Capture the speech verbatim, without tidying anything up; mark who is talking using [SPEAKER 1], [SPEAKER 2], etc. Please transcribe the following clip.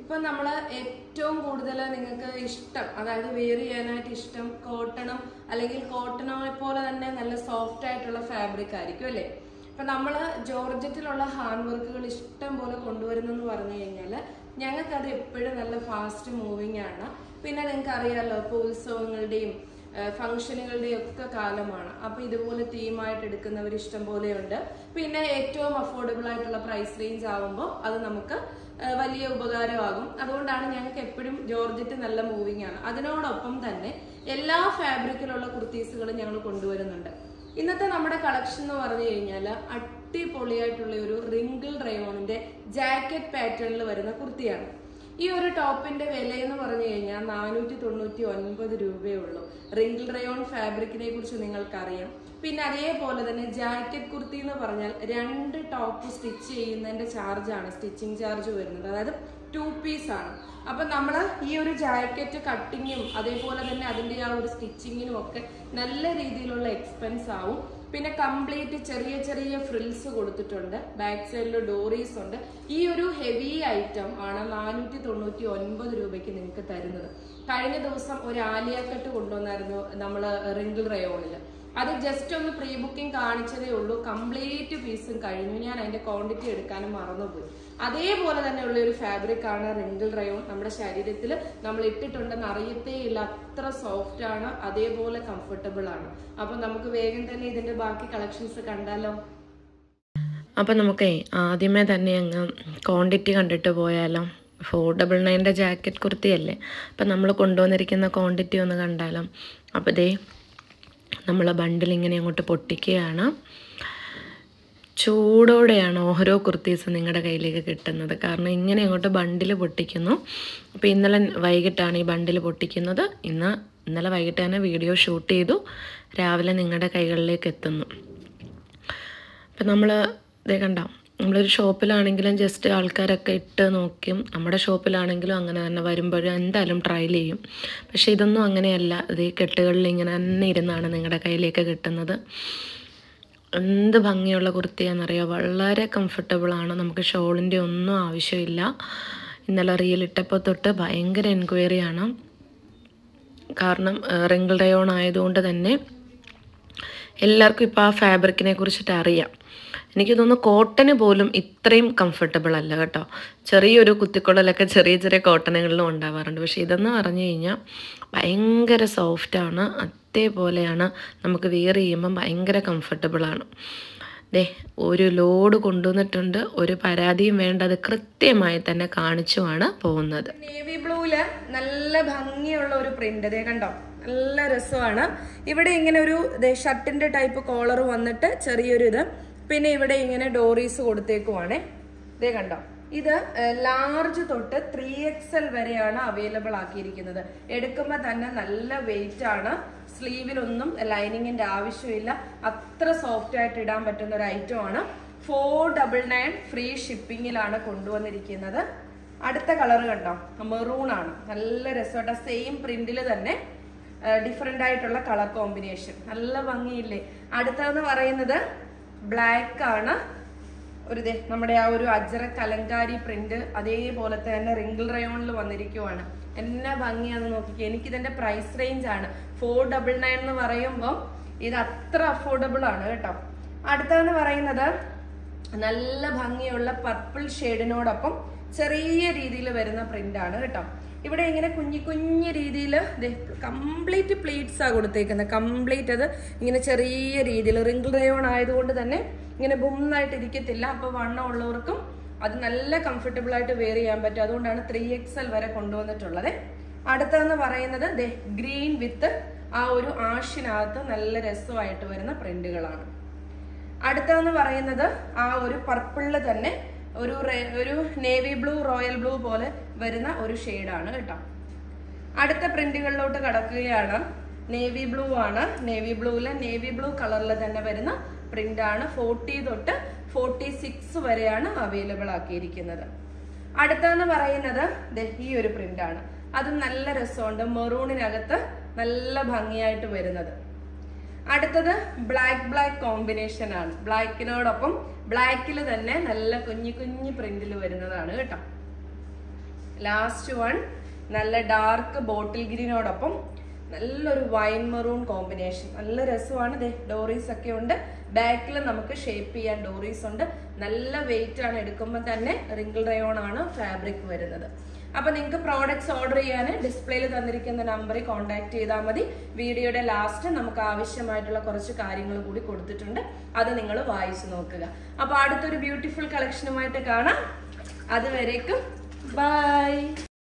[SPEAKER 1] ഇപ്പൊ നമ്മള് ഏറ്റവും കൂടുതൽ നിങ്ങൾക്ക് ഇഷ്ടം, അതായത് വെയർ ചെയ്യാനായിട്ട് ഇഷ്ടം കോട്ടണും അല്ലെങ്കിൽ കോട്ടണോ പോലെ തന്നെ നല്ല സോഫ്റ്റ് ആയിട്ടുള്ള ഫാബ്രിക് ആയിരിക്കും അല്ലേ. അപ്പൊ നമ്മള് ജോർജറ്റിലുള്ള ഹാൻഡ് വർക്കുകൾ ഇഷ്ടം പോലെ കൊണ്ടുവരുന്നെന്ന് പറഞ്ഞു കഴിഞ്ഞാൽ ഞങ്ങൾക്ക് അത് എപ്പോഴും നല്ല ഫാസ്റ്റ് മൂവിങ് ആണ്. പിന്നെ നിങ്ങൾക്ക് അറിയാലോ, ഇപ്പൊ ഉത്സവങ്ങളുടെയും ഫംഗ്ഷനുകളുടെയും ഒക്കെ കാലമാണ്. അപ്പൊ ഇതുപോലെ തീമായിട്ട് എടുക്കുന്നവർ ഇഷ്ടം പോലെയുണ്ട്. പിന്നെ ഏറ്റവും അഫോർഡബിൾ ആയിട്ടുള്ള പ്രൈസ് റേഞ്ച് ആവുമ്പോൾ അത് നമുക്ക് വലിയ ഉപകാരമാകും. അതുകൊണ്ടാണ് ഞങ്ങൾക്ക് എപ്പോഴും ജോർജറ്റ് നല്ല മൂവിങ് ആണ്. അതിനോടൊപ്പം തന്നെ എല്ലാ ഫാബ്രിക്കിലുള്ള കുർത്തീസുകളും ഞങ്ങൾ കൊണ്ടുവരുന്നുണ്ട്. ഇന്നത്തെ നമ്മുടെ കളക്ഷൻ എന്ന് പറഞ്ഞു കഴിഞ്ഞാൽ അടിപൊളിയായിട്ടുള്ള ഒരു റിങ്കിൾ റയോണിന്റെ ജാക്കറ്റ് പാറ്റേണിൽ വരുന്ന കുർത്തിയാണ്. ഈ ഒരു ടോപ്പിന്റെ വില എന്ന് പറഞ്ഞു കഴിഞ്ഞാൽ നാനൂറ്റി തൊണ്ണൂറ്റി ഒൻപത് രൂപയേ ഉള്ളൂ. റിങ്കിൾ റയോൺ ഫാബ്രിക്കിനെ കുറിച്ച് നിങ്ങൾക്കറിയാം. പിന്നെ അതേപോലെ തന്നെ ജാക്കറ്റ് കുർത്തി എന്ന് പറഞ്ഞാൽ രണ്ട് ടോപ്പ് സ്റ്റിച്ച് ചെയ്യുന്നതിന്റെ ചാർജാണ് സ്റ്റിച്ചിങ് ചാർജ് വരുന്നത്, അതായത് ടു പീസ് ആണ്. അപ്പൊ നമ്മൾ ഈ ഒരു ജാക്കറ്റ് കട്ടിങ്ങും അതേപോലെ തന്നെ അതിന്റെ ആ ഒരു സ്റ്റിച്ചിങ്ങിനും ഒക്കെ നല്ല രീതിയിലുള്ള എക്സ്പെൻസ് ആവും. പിന്നെ കംപ്ലീറ്റ് ചെറിയ ചെറിയ ഫ്രിൽസ് കൊടുത്തിട്ടുണ്ട്, ബാക്ക് സൈഡിൽ ഡോറീസ് ഉണ്ട്. ഈ ഒരു ഹെവി ഐറ്റം ആണ് നാനൂറ്റി തൊണ്ണൂറ്റി ഒൻപത് രൂപയ്ക്ക് നിങ്ങൾക്ക് തരുന്നത്. കഴിഞ്ഞ ദിവസം ഒരു ആലിയ കട്ട് കൊണ്ടുവന്നായിരുന്നു നമ്മൾ റിങ്കിൾ റയോണിൽ. അത് ജസ്റ്റ് ഒന്ന് പ്രീ ബുക്കിംഗ് കാണിച്ചതേ ഉള്ളൂ, കംപ്ലീറ്റ് പീസും കഴിഞ്ഞു. ഞാൻ അതിന്റെ ക്വാണ്ടിറ്റി എടുക്കാനും മറന്നുപോയി. അതേപോലെ തന്നെ ഉള്ള ഒരു ഫാബ്രിക് ആണ് റിങ്കിൾ റയോൺ. നമ്മുടെ ശരീരത്തിൽ നമ്മൾ ഇട്ടിട്ടുണ്ടെന്ന് അറിയത്തേ ഇല്ല, അത്ര സോഫ്റ്റ് ആണ്, അതേപോലെ കംഫർട്ടബിൾ ആണ്. അപ്പൊ നമുക്ക് വേഗം തന്നെ ഇതിന്റെ ബാക്കി കളക്ഷൻസ് കണ്ടാലോ.
[SPEAKER 2] അപ്പം നമുക്ക് ആദ്യമേ തന്നെ അങ്ങ് ക്വാണ്ടിറ്റി കണ്ടിട്ട് പോയാലോ. ഫോർ ഡബിൾ നയൻ്റെ ജാക്കറ്റ് കുർത്തിയല്ലേ, അപ്പം നമ്മൾ കൊണ്ടുവന്നിരിക്കുന്ന ക്വാണ്ടിറ്റി ഒന്ന് കണ്ടാലോ. അപ്പോൾ ഇതേ നമ്മൾ ബണ്ടിൽ ഇങ്ങനെ അങ്ങോട്ട് പൊട്ടിക്കുകയാണ്. ചൂടോടെയാണ് ഓരോ കുർത്തീസും നിങ്ങളുടെ കയ്യിലേക്ക് കിട്ടുന്നത്. കാരണം ഇങ്ങനെ അങ്ങോട്ട് ബണ്ടിൽ പൊട്ടിക്കുന്നു. അപ്പോൾ ഇന്നലെ വൈകിട്ടാണ് ഈ ബണ്ടിൽ പൊട്ടിക്കുന്നത്. ഇന്ന് ഇന്നലെ വൈകിട്ട് തന്നെ വീഡിയോ ഷൂട്ട് ചെയ്തു, രാവിലെ നിങ്ങളുടെ കൈകളിലേക്ക് എത്തുന്നു. അപ്പം നമ്മൾ ഇതേ കണ്ടോ, നമ്മളൊരു ഷോപ്പിലാണെങ്കിലും ജസ്റ്റ് ആൾക്കാരൊക്കെ ഇട്ട് നോക്കും, നമ്മുടെ ഷോപ്പിലാണെങ്കിലും അങ്ങനെ തന്നെ വരുമ്പോഴും എന്തായാലും ട്രയൽ ചെയ്യും. പക്ഷേ ഇതൊന്നും അങ്ങനെയല്ല. ഇതേ കെട്ടുകളിൽ ഇങ്ങനെ തന്നെ ഇരുന്നാണ് നിങ്ങളുടെ കയ്യിലേക്ക് കിട്ടുന്നത്. എന്ത് ഭംഗിയുള്ള കുർത്തിയാണെന്നറിയോ, വളരെ കംഫർട്ടബിളാണ്. നമുക്ക് ഷോളിൻ്റെ ഒന്നും ആവശ്യമില്ല. ഇന്നലെ റീലിട്ടപ്പോൾ തൊട്ട് ഭയങ്കര എൻക്വയറിയാണ്. കാരണം റിങ്കിൾ റയോൺ ആയതുകൊണ്ട് തന്നെ എല്ലാവർക്കും ഇപ്പോൾ ആ ഫാബ്രിക്കിനെ കുറിച്ചിട്ട് അറിയാം. എനിക്ക് തോന്നുന്നു കോട്ടന് പോലും ഇത്രയും കംഫർട്ടബിൾ അല്ല കേട്ടോ. ചെറിയൊരു കുത്തിക്കൊള്ളലൊക്കെ ചെറിയ ചെറിയ കോട്ടനുകളിലും ഉണ്ടാവാറുണ്ട്. പക്ഷേ ഇതെന്ന് പറഞ്ഞു കഴിഞ്ഞാൽ ഭയങ്കര സോഫ്റ്റാണ്, അതേപോലെയാണ് നമുക്ക് വെയർ ചെയ്യുമ്പം ഭയങ്കര കംഫർട്ടബിളാണ്. ദേ ഒരു ലോഡ് കൊണ്ടുവന്നിട്ടുണ്ട്, ഒരു പരാതിയും വേണ്ട, അത് കൃത്യമായി തന്നെ കാണിച്ചുമാണ് പോകുന്നത്.
[SPEAKER 1] നേവി ബ്ലൂവില് നല്ല ഭംഗിയുള്ള ഒരു പ്രിന്റ് ദേ കണ്ടോ, നല്ല രസമാണ്. ഇവിടെ ഇങ്ങനെ ഒരു ഷർട്ടിന്റെ ടൈപ്പ് കോളർ വന്നിട്ട് ചെറിയൊരു ഇത്, പിന്നെ ഇവിടെ ഇങ്ങനെ ഡോറീസ് കൊടുത്തേക്കുവാണേ. ഇതേ കണ്ടോ, ഇത് ലാർജ് തൊട്ട് ത്രീ എക്സ് എൽ വരെയാണ് അവൈലബിൾ ആക്കിയിരിക്കുന്നത്. എടുക്കുമ്പോൾ തന്നെ നല്ല വെയിറ്റ് ആണ്. സ്ലീവിലൊന്നും ലൈനിങ്ങിന്റെ ആവശ്യമില്ല, അത്ര സോഫ്റ്റ് ആയിട്ട് ഇടാൻ പറ്റുന്ന ഒരു ഐറ്റം ആണ്. ഫോർ ഡബിൾ നയൻ ഫ്രീ ഷിപ്പിങ്ങിലാണ് കൊണ്ടുവന്നിരിക്കുന്നത്. അടുത്ത കളർ കണ്ടോ, മെറൂൺ ആണ്, നല്ല രസമായിട്ട് സെയിം പ്രിന്റിൽ തന്നെ ഡിഫറെന്റ് ആയിട്ടുള്ള കളർ കോമ്പിനേഷൻ, നല്ല ഭംഗിയില്ലേ. അടുത്തതെന്ന് പറയുന്നത് ബ്ലാക്ക് ആണ്. ഒരു ദേ നമ്മുടെ ആ ഒരു അജറ കലങ്കാരി പ്രിന്റ് അതേപോലെ തന്നെ റിങ്കിൾ റയോണിൽ വന്നിരിക്കുവാണ്. എന്നാ ഭംഗിയാന്ന് നോക്കിക്കേ. എനിക്കിതിന്റെ പ്രൈസ് റേഞ്ച് ആണ് ഫോർ ഡബിൾ നയൻ എന്ന് പറയുമ്പോൾ ഇത് അത്ര അഫോർഡബിൾ ആണ് കേട്ടോ. അടുത്തതെന്ന് പറയുന്നത് നല്ല ഭംഗിയുള്ള പർപ്പിൾ ഷെയ്ഡിനോടൊപ്പം ചെറിയ രീതിയിൽ വരുന്ന പ്രിന്റ് ആണ് കേട്ടോ. ഇവിടെ ഇങ്ങനെ കുഞ്ഞു കുഞ്ഞു രീതിയിൽ കംപ്ലീറ്റ് പ്ലീറ്റ്സ് ആ കൊടുത്തേക്കുന്നത്. കംപ്ലീറ്റ് അത് ഇങ്ങനെ ചെറിയ രീതിയിൽ റിങ്കിൾ റയോൺ ആയതുകൊണ്ട് തന്നെ ഇങ്ങനെ ബുമ്മായിട്ട് ഇരിക്കത്തില്ല. അപ്പൊ വണ്ണം ഉള്ളവർക്കും അത് നല്ല കംഫർട്ടബിൾ ആയിട്ട് വെയർ ചെയ്യാൻ പറ്റും. അതുകൊണ്ടാണ് ത്രീ എക്സ് എൽ വരെ കൊണ്ടുവന്നിട്ടുള്ളത്. അടുത്തതെന്ന് പറയുന്നത് ദേ ഗ്രീൻ വിത്ത് ആ ഒരു ആഷിനകത്ത് നല്ല രസമായിട്ട് വരുന്ന പ്രിന്റുകളാണ്. അടുത്തതെന്ന് പറയുന്നത് ആ ഒരു പർപ്പിളില് തന്നെ ഒരു ഒരു നേവി ബ്ലൂ റോയൽ ബ്ലൂ പോലെ വരുന്ന ഒരു ഷെയ്ഡാണ് കേട്ടോ. അടുത്ത പ്രിന്റുകളിലോട്ട് കടക്കുകയാണ്. നേവി ബ്ലൂ ആണ്. നേവി ബ്ലൂവില് നേവി ബ്ലൂ കളറിൽ തന്നെ വരുന്ന പ്രിന്റ് ആണ്. ഫോർട്ടി തൊട്ട് ഫോർട്ടി സിക്സ് വരെയാണ് അവൈലബിൾ ആക്കിയിരിക്കുന്നത്. അടുത്തതെന്ന് പറയുന്നത് ഈ ഒരു പ്രിന്റ് ആണ്. അത് നല്ല രസമുണ്ട്, മെറൂണിനകത്ത് നല്ല ഭംഗിയായിട്ട് വരുന്നത്. അടുത്തത് ബ്ലാക്ക് ബ്ലാക്ക് കോമ്പിനേഷൻ ആണ്. ബ്ലാക്കിനോടൊപ്പം ബ്ലാക്കിൽ തന്നെ നല്ല കുഞ്ഞു കുഞ്ഞു പ്രിന്റിൽ വരുന്നതാണ് കേട്ടോ. ലാസ്റ്റ് വൺ നല്ല ഡാർക്ക് ബോട്ടിൽ ഗ്രീനോടൊപ്പം നല്ലൊരു വൈൻ മെറൂൺ കോമ്പിനേഷൻ. നല്ല രസമാണ്. ദേ ഡോറീസ് ഒക്കെ ഉണ്ട്. ബാക്കിൽ നമുക്ക് ഷേപ്പ് ചെയ്യാൻ ഡോറീസ് ഉണ്ട്. നല്ല വെയിറ്റ് ആണ്. എടുക്കുമ്പോൾ തന്നെ റിങ്കിൾ റയോൺ ആണ് ഫാബ്രിക് വരുന്നത്. അപ്പൊ നിങ്ങൾക്ക് പ്രോഡക്ട്സ് ഓർഡർ ചെയ്യാൻ ഡിസ്പ്ലേയിൽ തന്നിരിക്കുന്ന നമ്പറിൽ കോൺടാക്ട് ചെയ്താൽ മതി. വീഡിയോയുടെ ലാസ്റ്റ് നമുക്ക് ആവശ്യമായിട്ടുള്ള കുറച്ച് കാര്യങ്ങൾ കൂടി കൊടുത്തിട്ടുണ്ട്. അത് നിങ്ങൾ വായിച്ചു നോക്കുക. അപ്പൊ അടുത്തൊരു ബ്യൂട്ടിഫുൾ കളക്ഷനുമായിട്ട് കാണാം. അതുവരേക്കും ബൈ.